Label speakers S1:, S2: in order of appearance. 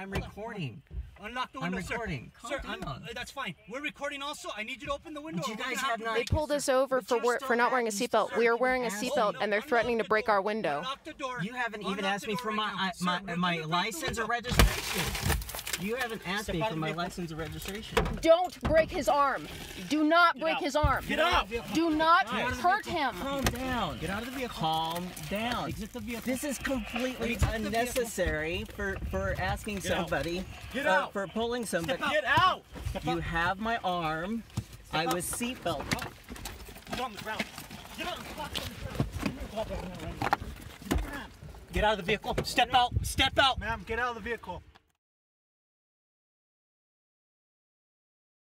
S1: I'm recording.
S2: Unlock the window,
S1: I'm recording.
S2: Sir, that's fine. We're recording also. I need you to open the window.
S1: You guys have not...
S3: They pulled us over for not wearing a seatbelt. We are wearing a seatbelt, and they're threatening to break our window.
S2: Unlock the door.
S1: You haven't even asked me for my license or registration. You haven't asked me for my license or registration.
S3: Don't break his arm. Do not break his arm.
S2: Get out.
S3: Do not hurt him.
S1: Calm down.
S2: Get out of the vehicle.
S1: Calm down.
S2: Exit the vehicle.
S1: This is completely unnecessary for asking somebody, for pulling somebody.
S2: Get out.
S1: You have my arm. I was seatbelt.
S2: Get on the ground. Get on the ground. Get out of the vehicle. Step out. Step out.
S4: Ma'am, get out of the vehicle.